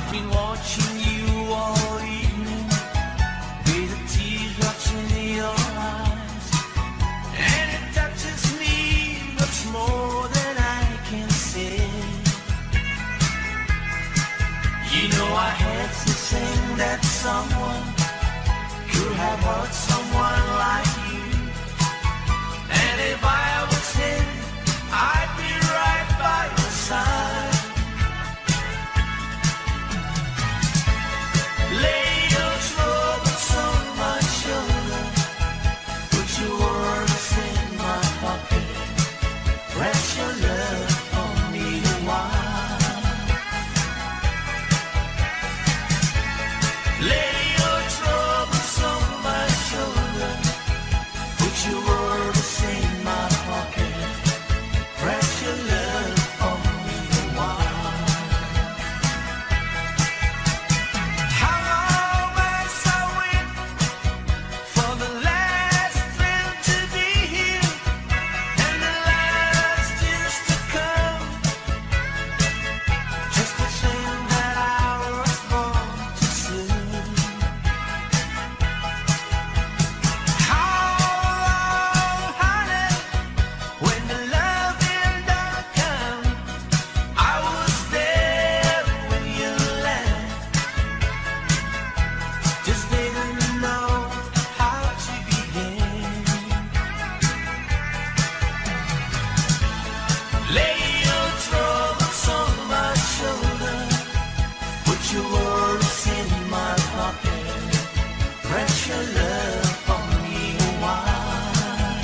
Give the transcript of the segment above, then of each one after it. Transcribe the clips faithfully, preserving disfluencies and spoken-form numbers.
been watching you all evening with the teardrops in your eyes, and it touches me much more than I can say. You know I had to sing that someone could have hurt someone like you, and if I was him, I'd be right by your side. Lay your troubles on my shoulder, put your words in my pocket, rest your love on me a while. Lay your troubles on my shoulder, put your words in my pocket, rest your love on me a while. How long must I wait for the last thrill to be here and the last years to come? Just to think that I was born too soon. How long, honey, when the love will not come? I was there when you left, just didn't know how to begin. Lay your troubles on my shoulder, put your worries in my pocket, press your love on me a while.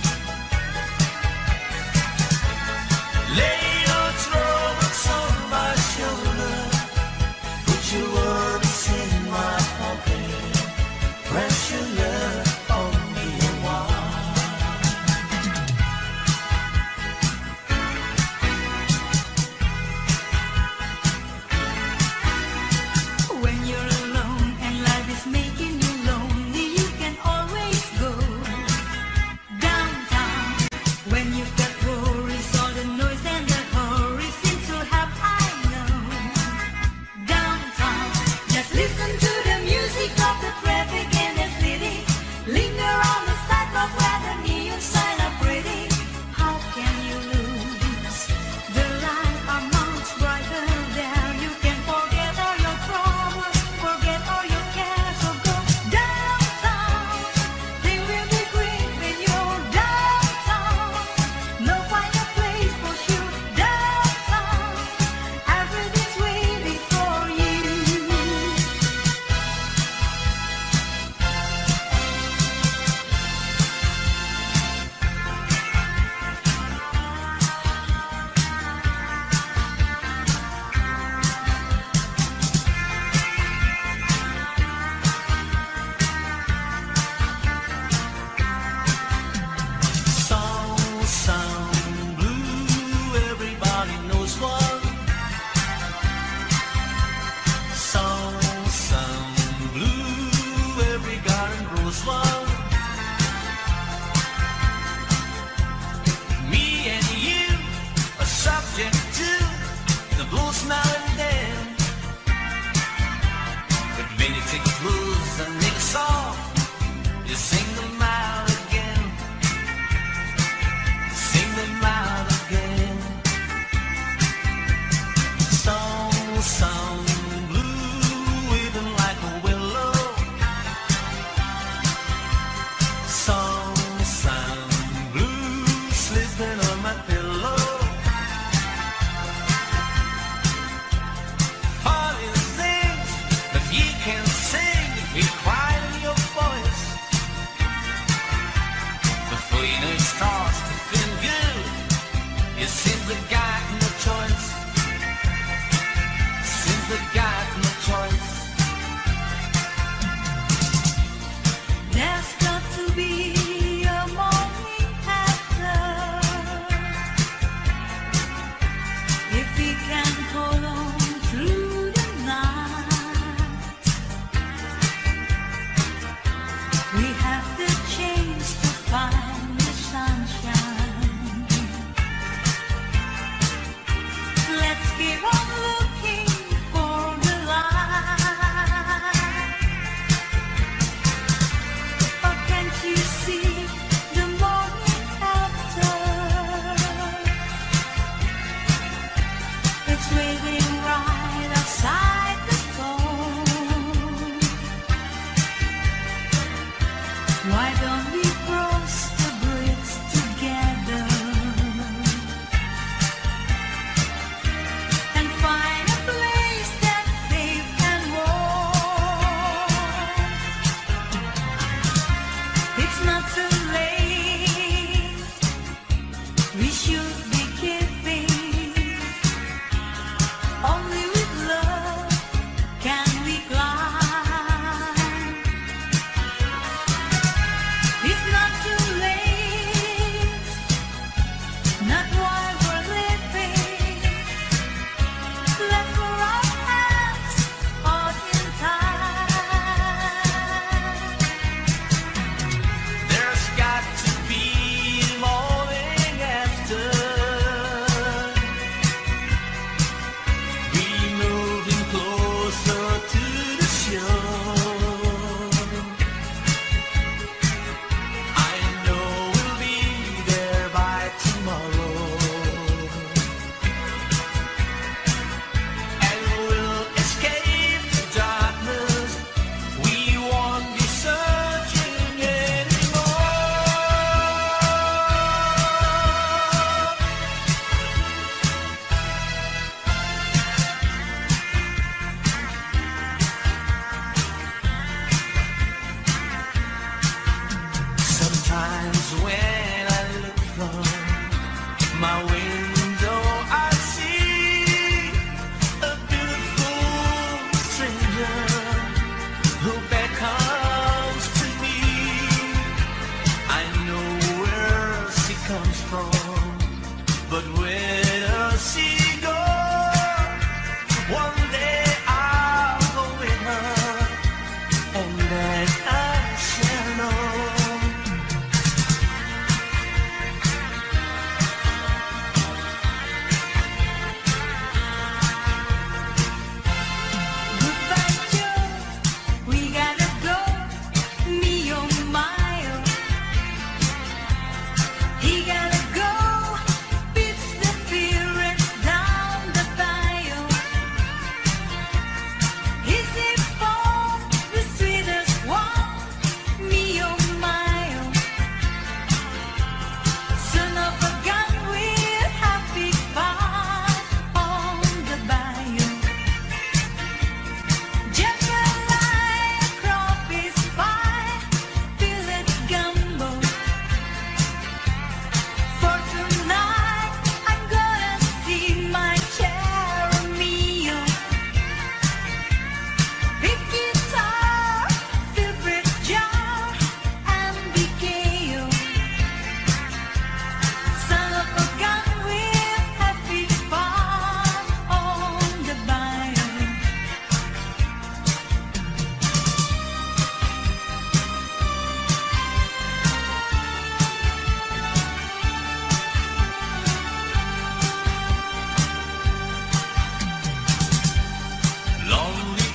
Lay your troubles on my shoulder, put your worries in my pocket, press your love on me a while. When you're alone and life is making you lonely, you can always go downtown. When you've got worries, all the noise and the hurry seems to have I know. Downtown, just listen to the music of the traffic in the city. Linger on the sidewalk where the neon signs are pretty. How can you lose? The lights are much brighter there. You can forget all your troubles, forget all your cares. So go downtown. They will be great when you're downtown. No quiet place for you. Downtown, everything's waiting for you. Song sound blue, everybody knows one. Song sound blue, every garden grows one. Me and you are subject to the blues now and then. But when you take the blues and make a song, you sing them out again. Sing them out again. Song sound blue, even like a willow. Song sound blue, sleeping on my pillow. All these things that you can sing, you cry in your voice. Before you know it starts to feel good, you simply got no choice. Simply got no choice. There's got to be a morning after. If we can hold on through the night,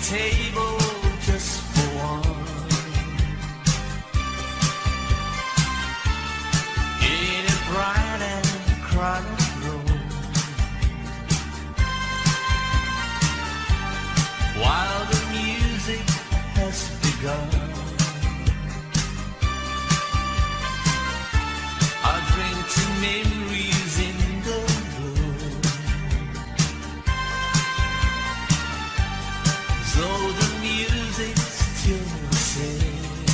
table just for one. In a bright and crowded room, while the music has begun, I drink to memories in the blue. Though the music still sings,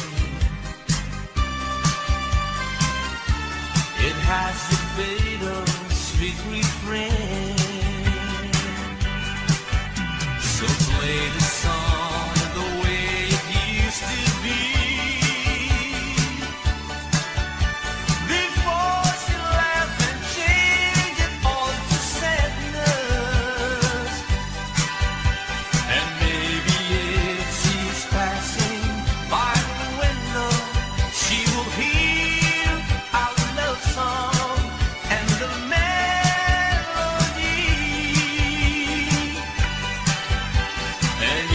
it has the fatal sweet refrain. So play the song the way it used to be, before she left and changed it all to sadness. And maybe if she's passing by the window, she will hear our love song and the melody. And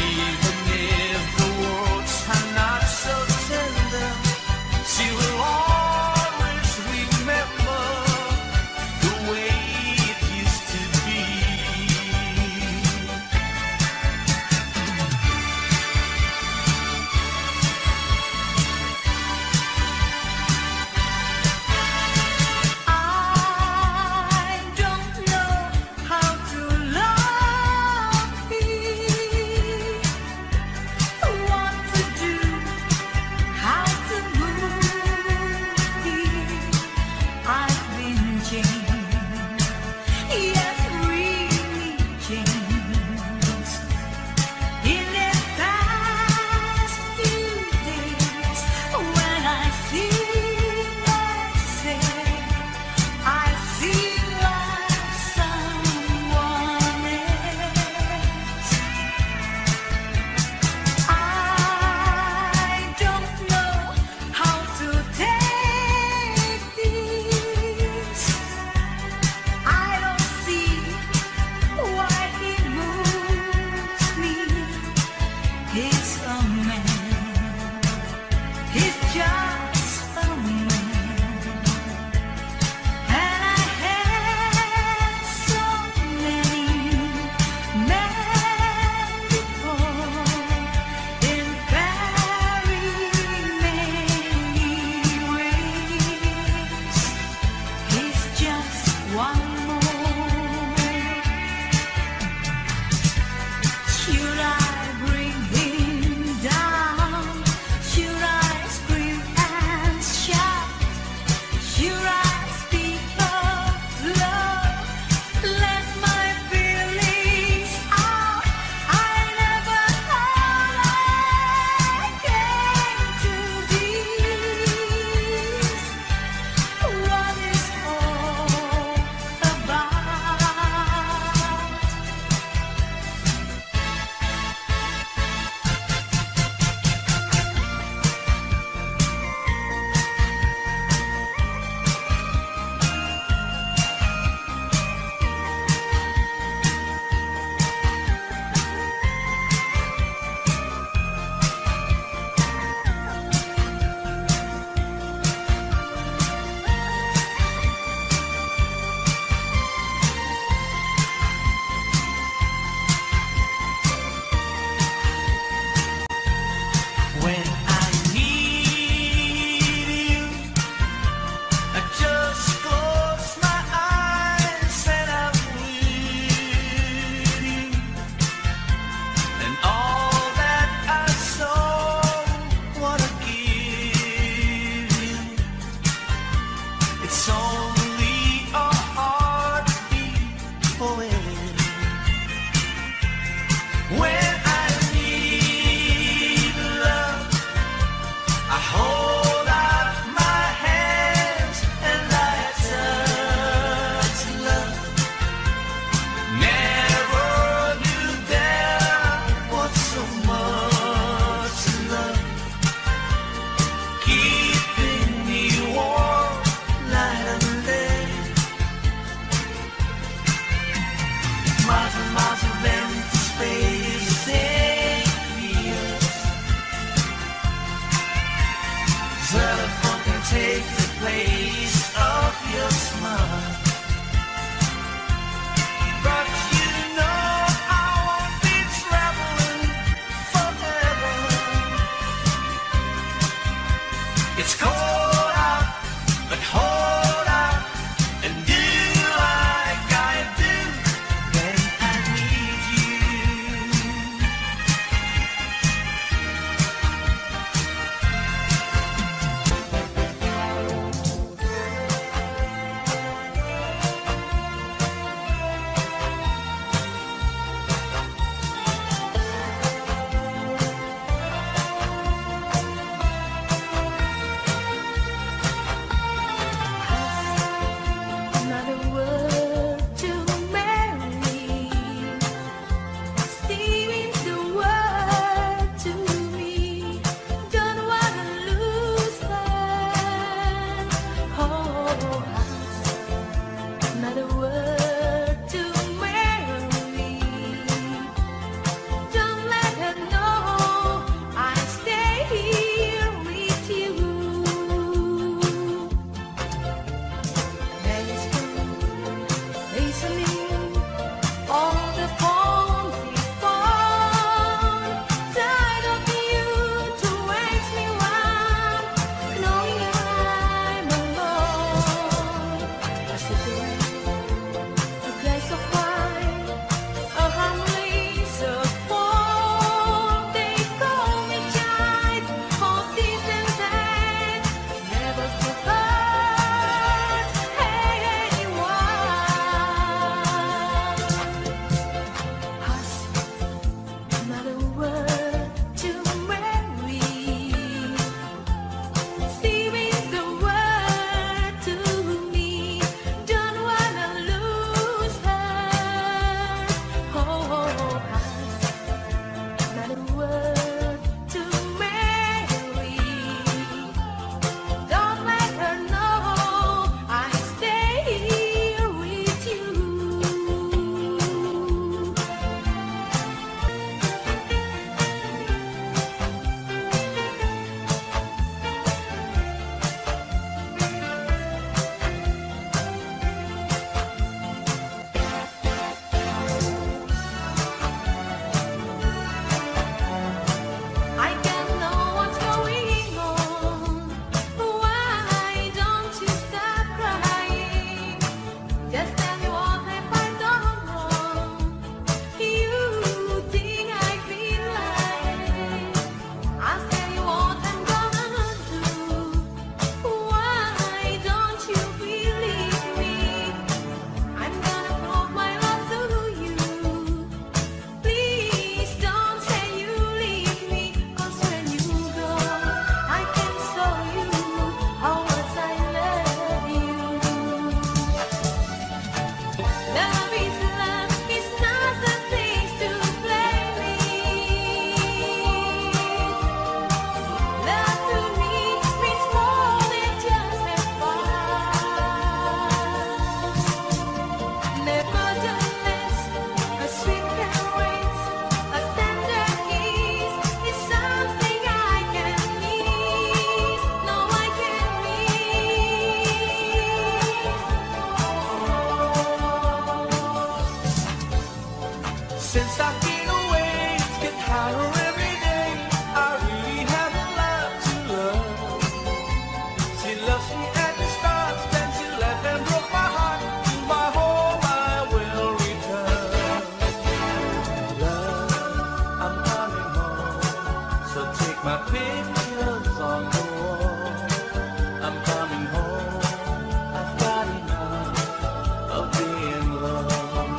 My pictures on the wall. I'm coming home. I've got enough of being loved.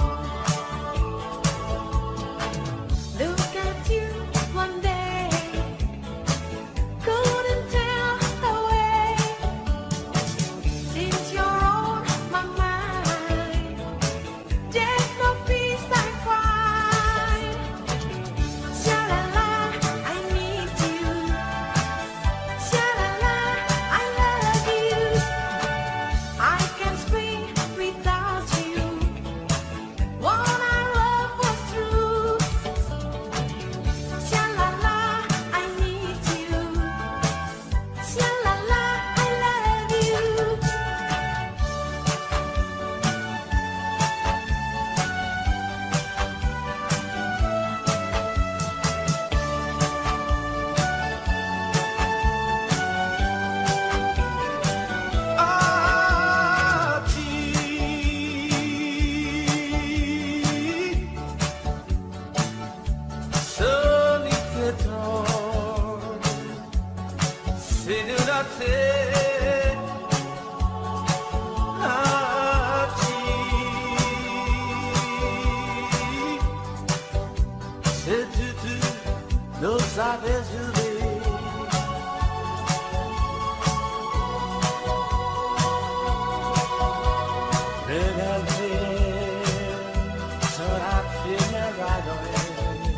Look at you one day, couldn't tell the way. Since you're on my mind, there's no peace I find. Sha-la-la, I need you. Sha-la-la, I love you. I can't spring without you. What our love was true. Sha-la-la, I need you. Sha-la-la, I love you. Lo sabes vivir. Regalé sarà fine radoi.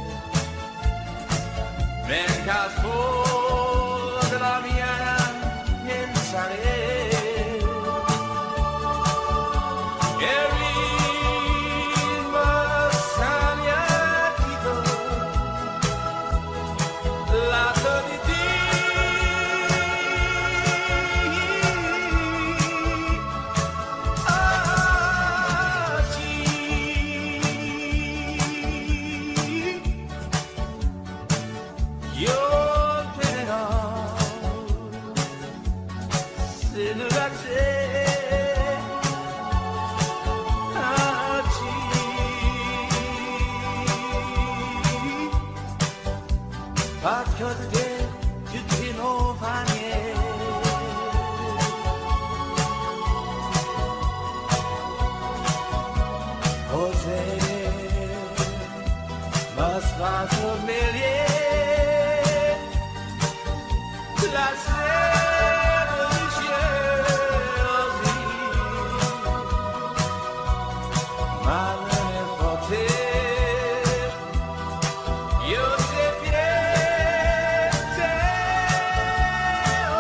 Venga fuori dalla mia pensare. E rimasta mia vita. Lato di te, oggi io te ne do, se non la c'è, oggi faccio di te tutti nuovi. José, más familia, la sera di cielo, ma non è poter, io se pienso, oh.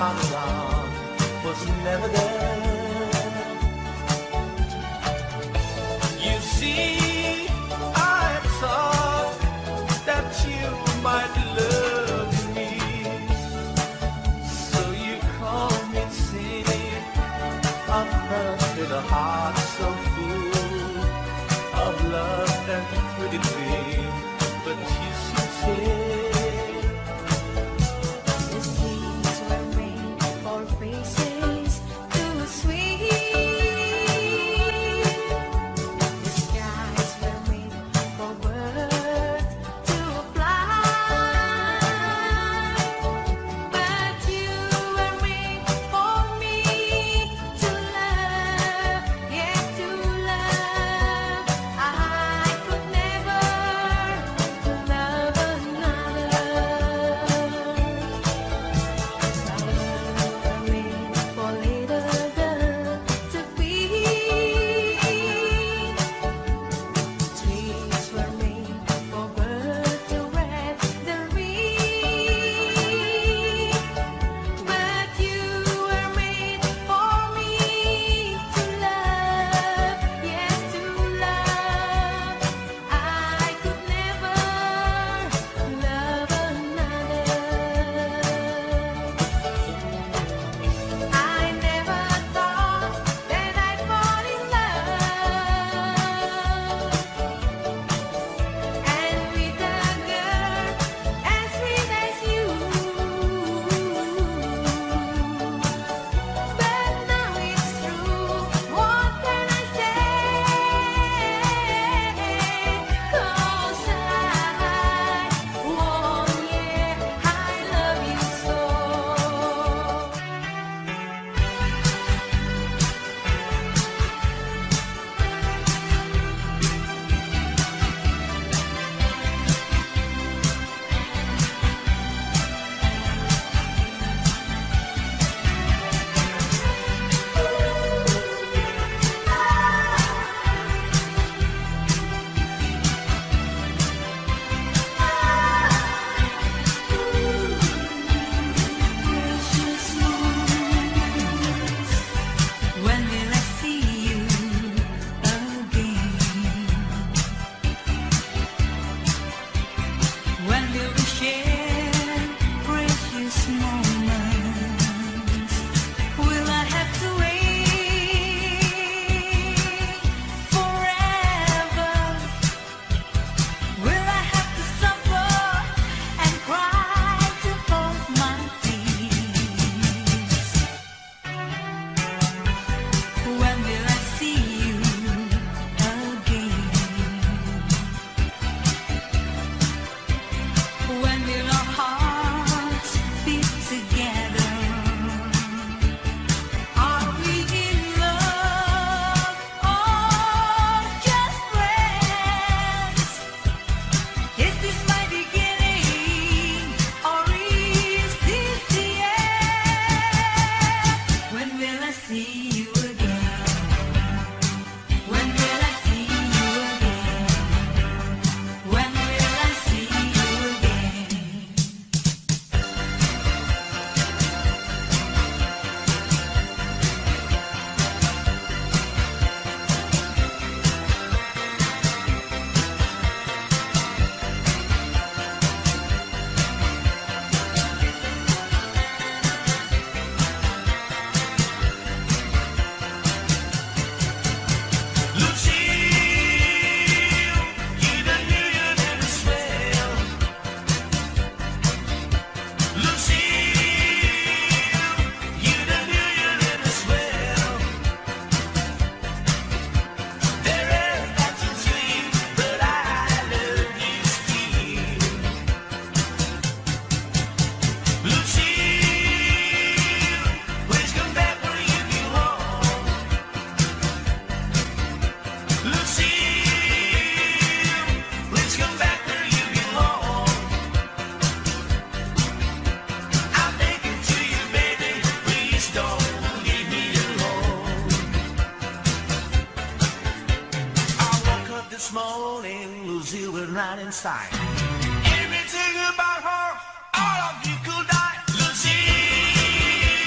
my love was never there. You see, I thought that you might love me, so you called me singing a perfect heart so full of love and pretty dream. But you said right inside. Everything about her, all of you could die. Lucille,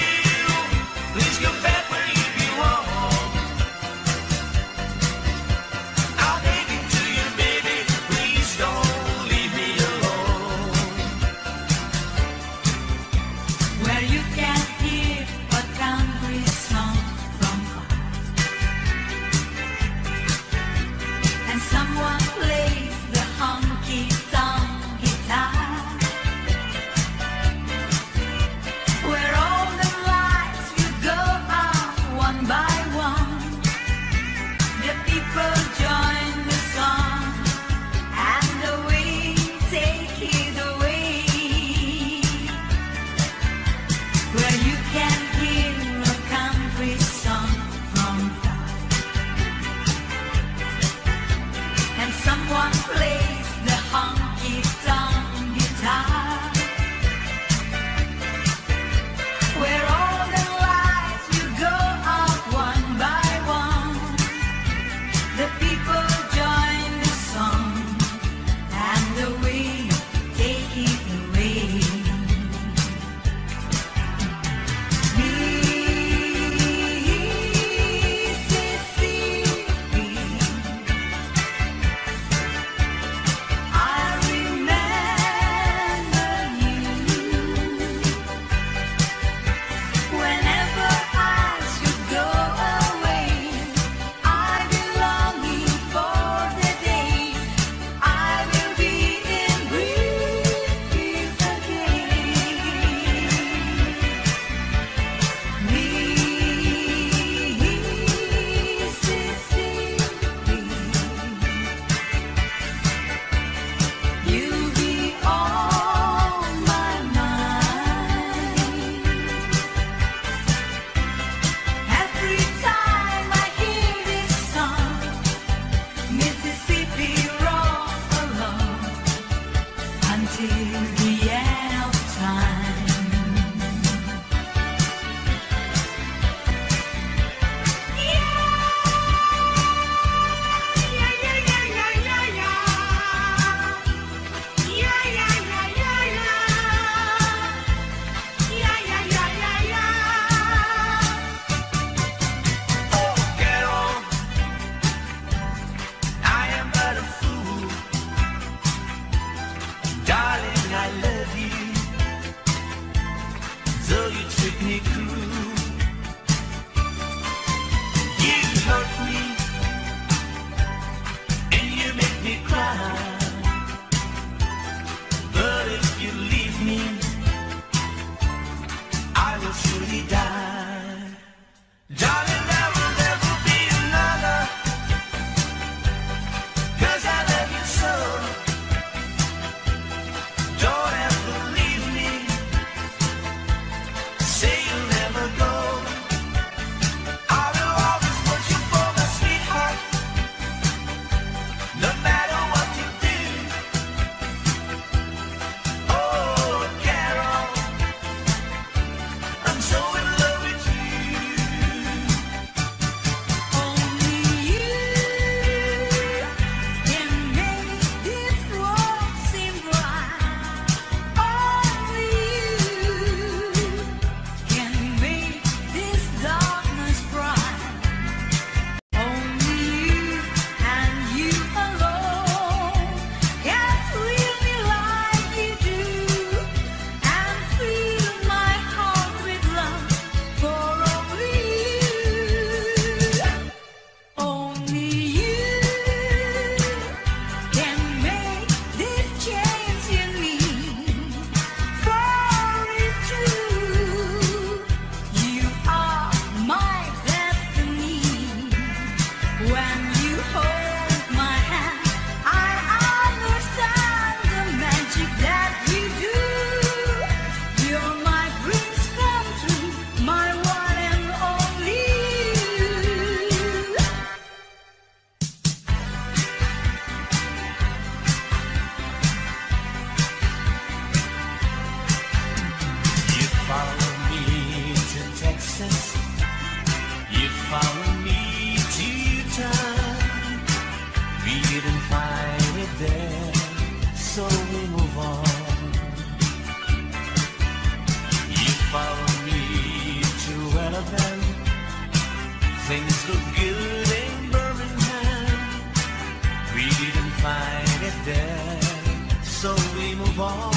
Things look good in Birmingham. We didn't find it there, so we move on.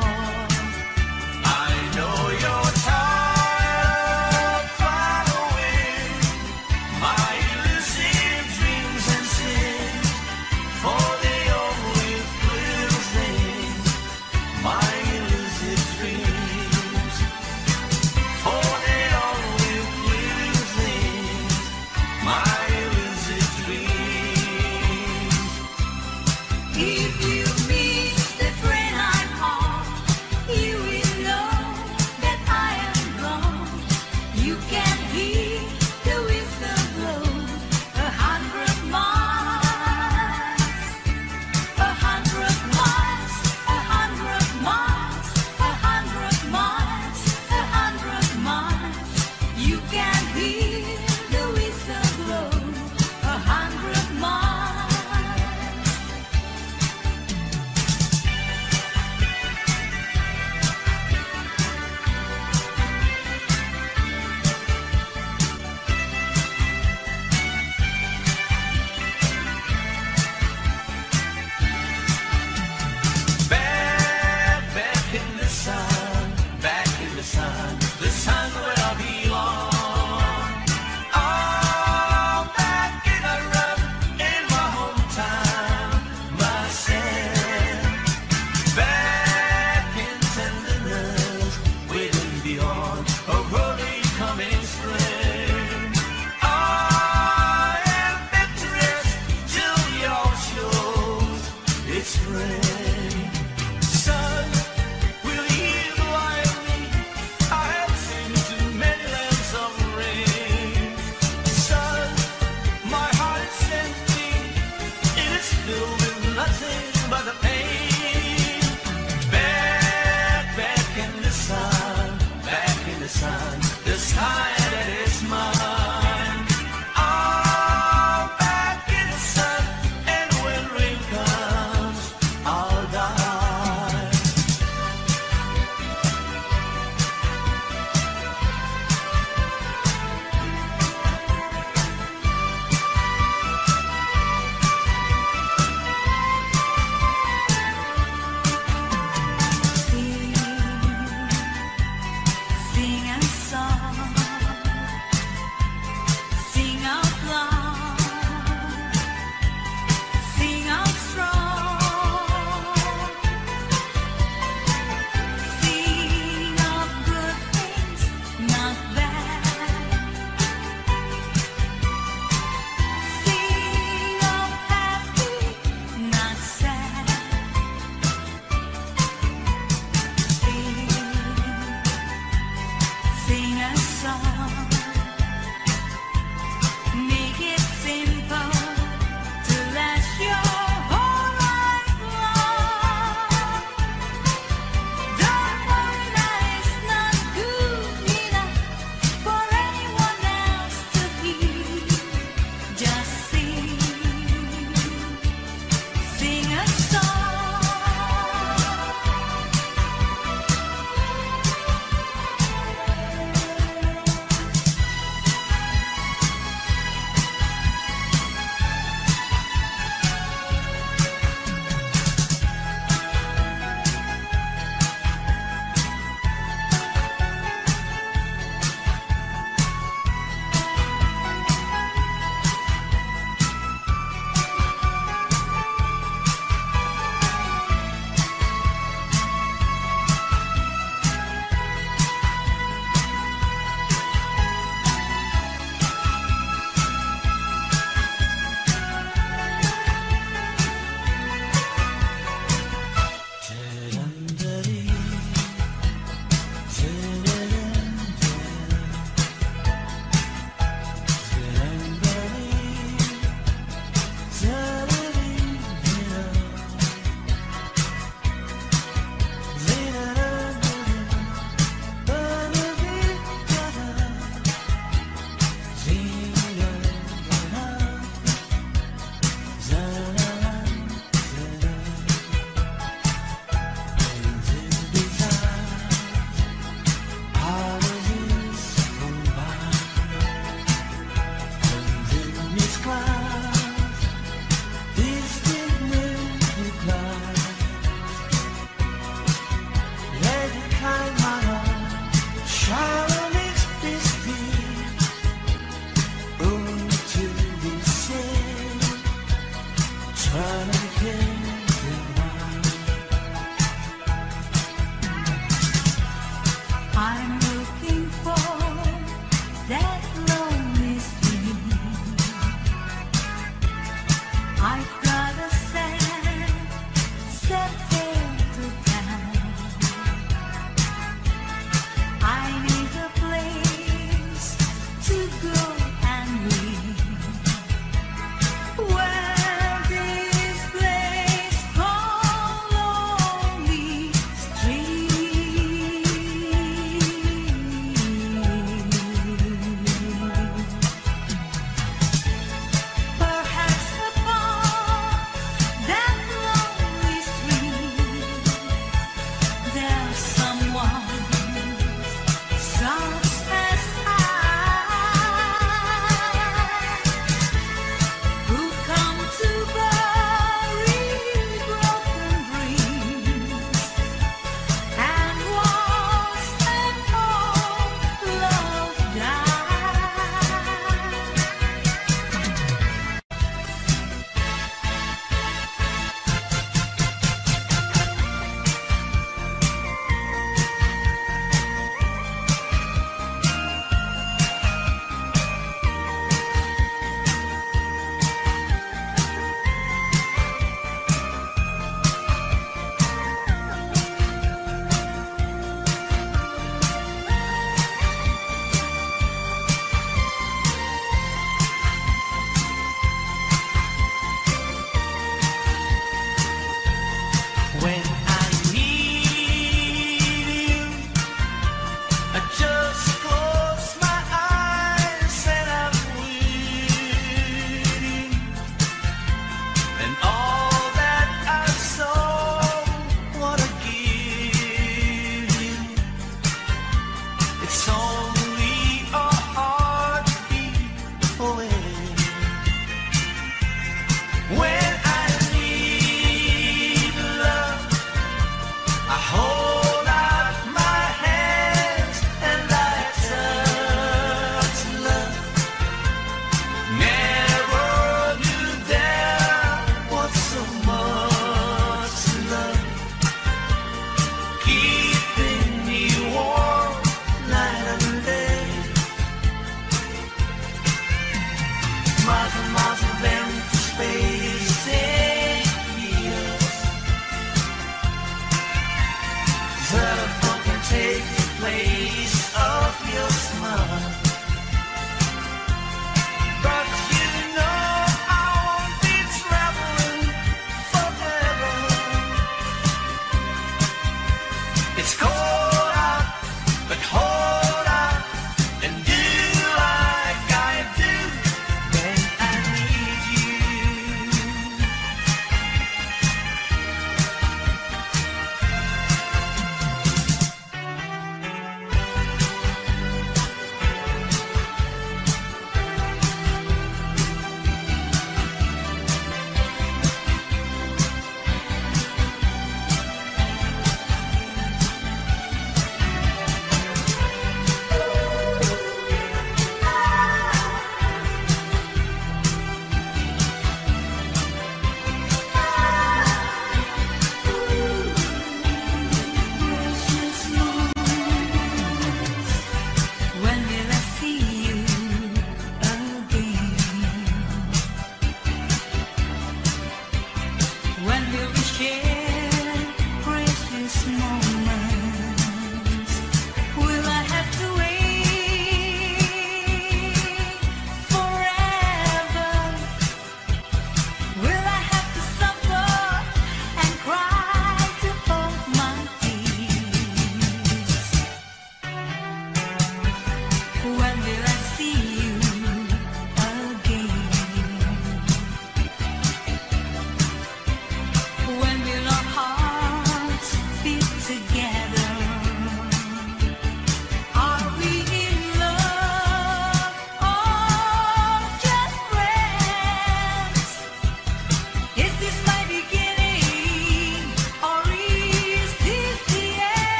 I know you're tired of following my elusive dreams and sins, for they always will sing my elusive dreams, for they always will sing my elusive dreams. If you miss the friend I call, you will know that I am gone. You can hear the whistle blow a hundred miles, a hundred miles, a hundred miles, a hundred miles, a hundred miles. You can hear the whistle blow a hundred miles.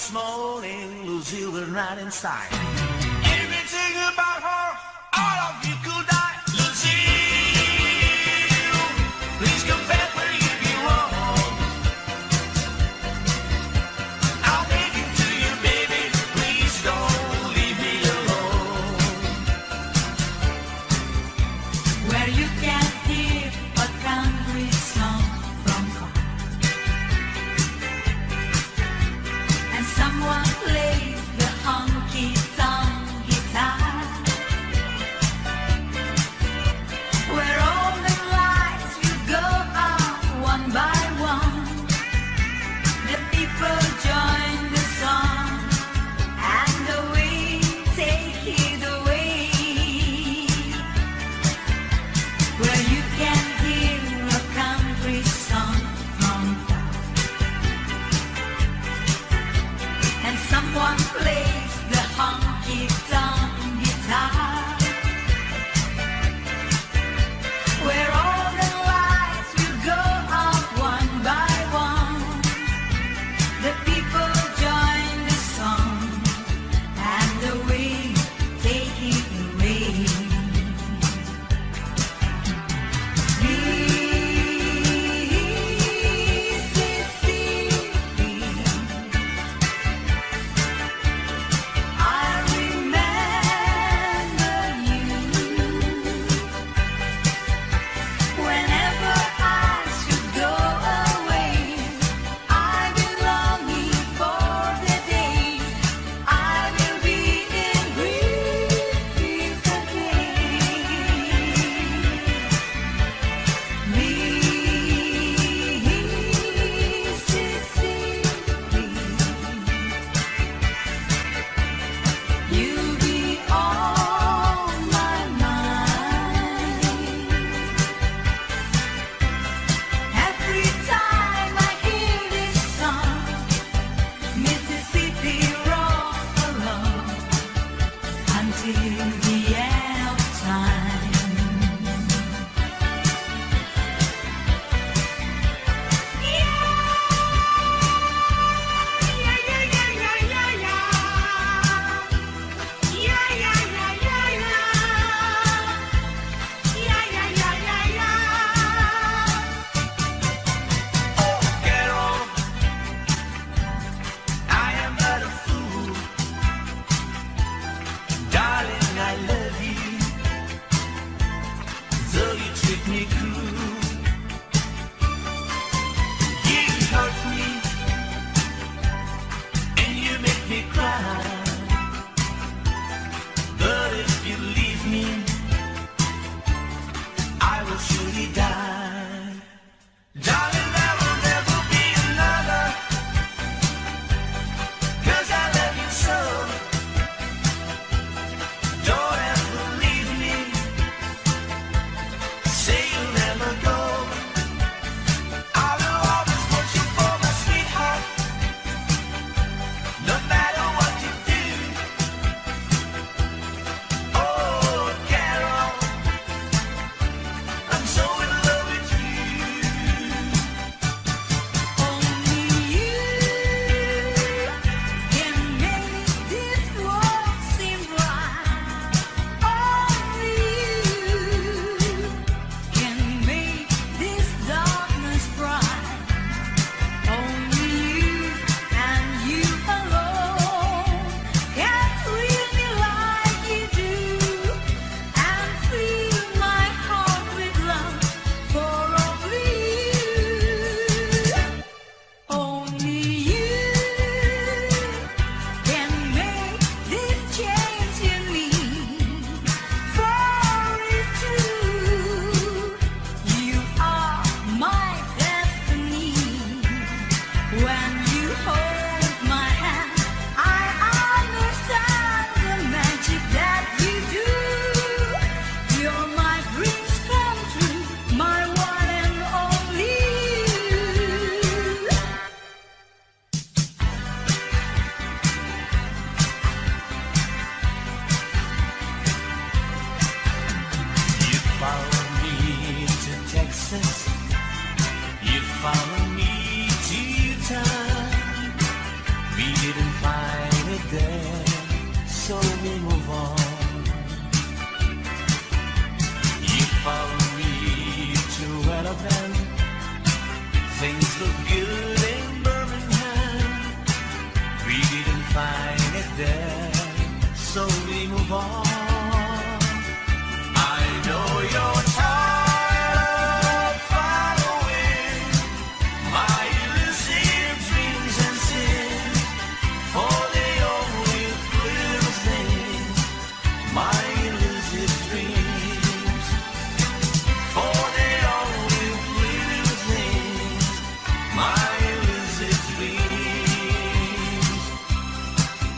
this morning, Lucille was right inside. Everything about her, all of you could die. Lucille, please come back where you belong. I'll take you to you, baby. Please don't leave me alone. Where you can hear a country song from far, and someone plays the honky-tonk guitar. Where all the lights will go out one by one, the people join the song, and the wind take it away. Where you can hear a country song from far, and someone plays the honky-tonk guitar. Where all the lights will go out one by one, the people join the song, and the wind take it away. Mississippi, I remember you. Whenever I should go away, I've been longing for the day I will be in grief again. Mississippi, you be on my mind. Every time I hear this song, Mississippi rolls along until the end of time. Yeah, yeah, yeah, yeah, yeah, yeah, yeah, yeah, yeah, yeah, yeah, yeah, yeah, yeah, yeah, yeah. Carol, I am not a fool. Darling, I love you. Though you treat me cruel, you hurt me, and you make me cry. But if you leave me, I will surely die. Darling, there will never be another, 'cause I love you so. Don't ever leave me, say you'll never go. I will always want you for my sweetheart, no matter what you do. Oh, Carol, I'm so in love with you. Only you can make this world seem bright. Only you can make this darkness bright. Only you and you alone can thrill me like you do, and fill my heart with love for only you. Only you can make this change in me, for it's true. You are my destiny. When you hold my hand, I understand the magic that you do. You're my dreams come true, my one and only you. You follow me to Texas, you follow me to Utah.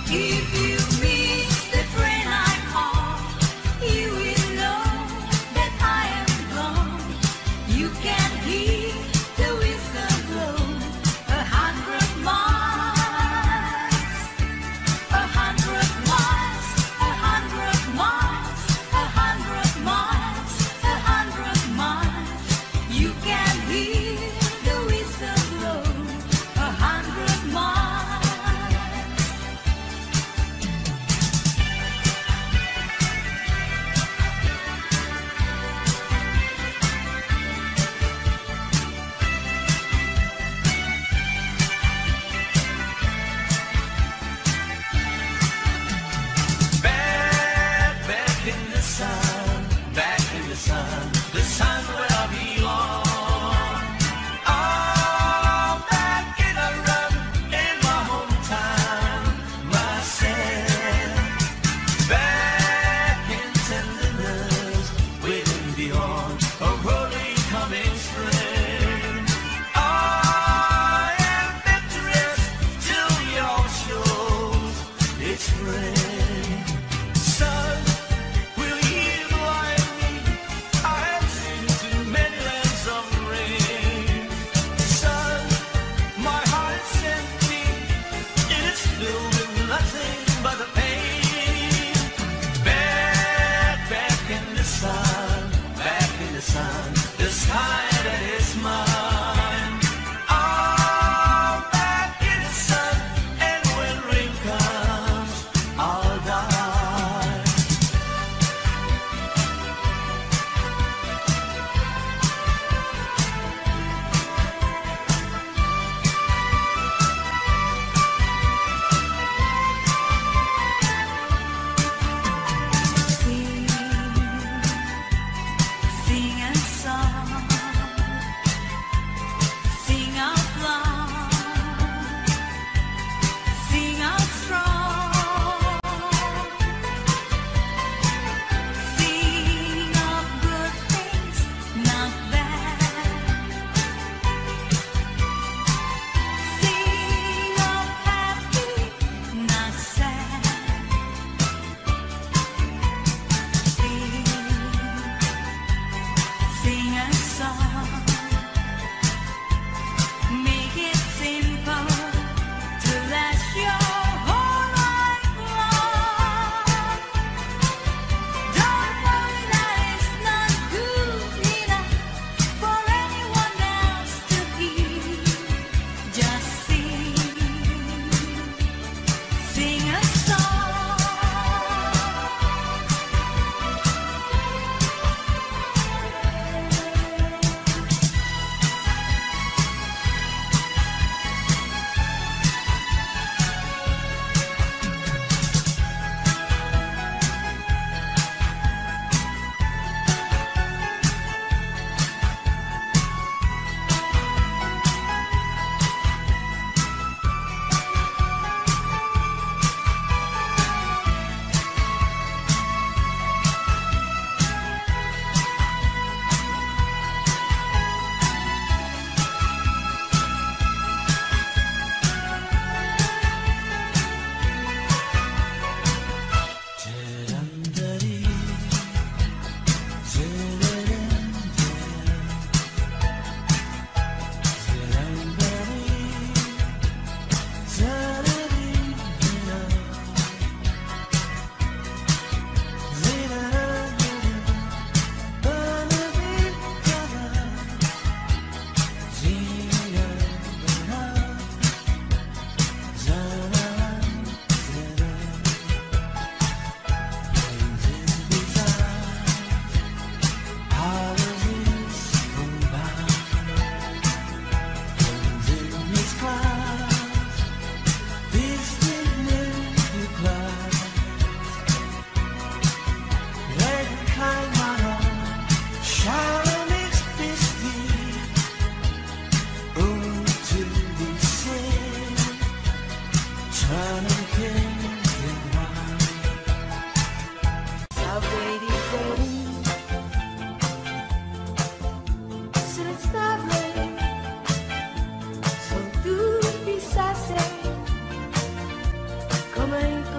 Come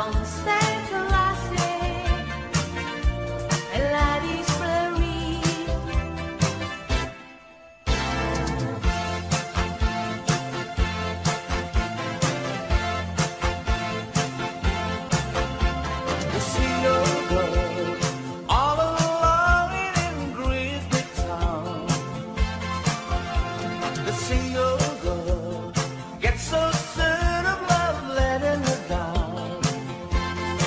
Don't stay classy, la disfleurie. The single girl, all alone in Great Town. The single girl gets so sad of love letting her down.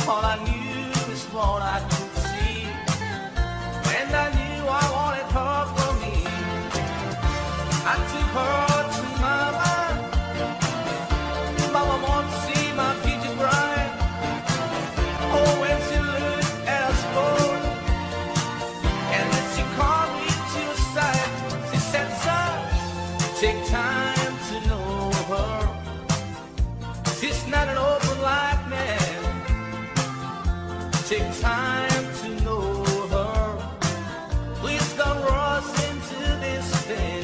All I knew is what I could see. When I knew I wanted her for me, I took her to mama. Mama wants to see my future bride. Oh, when she looked at us both, and then she called me to her side. She said, son, take time to know her. She's not an open like man. Take time to know her. Please don't rush into this thing.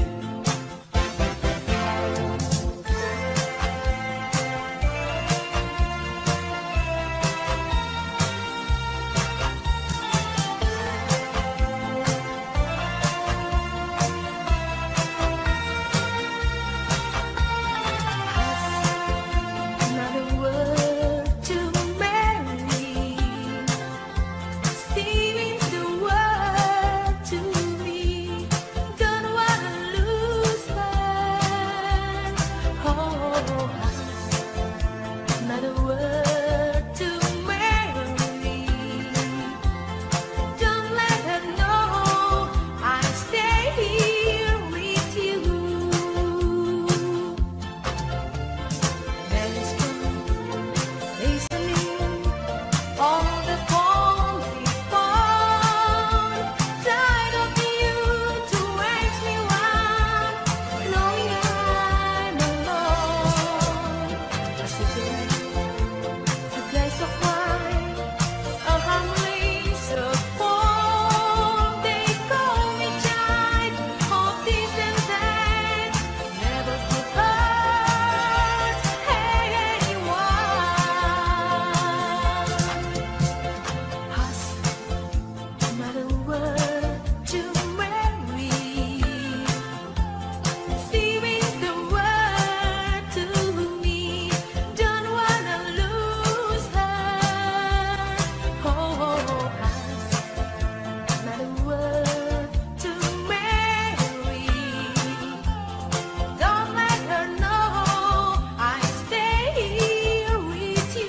Another word to marry seems the word to me. Don't wanna lose her. Oh, another word to marry. Don't let her know I stay here with you. Listening, all the phone phone, tired of you to waste me one, knowing I'm alone. A secret, a place of mine, a humbly support. They call me child of this and that, never could hurt anyone. Hush, another word to marry. Seems the word to me. Don't wanna lose her. Oh, hush, another word to marry. Don't let her know I stay here with you.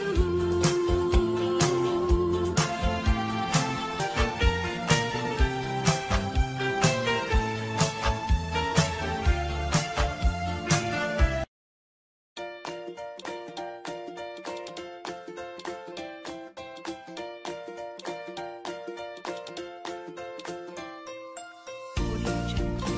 Audio Jungle.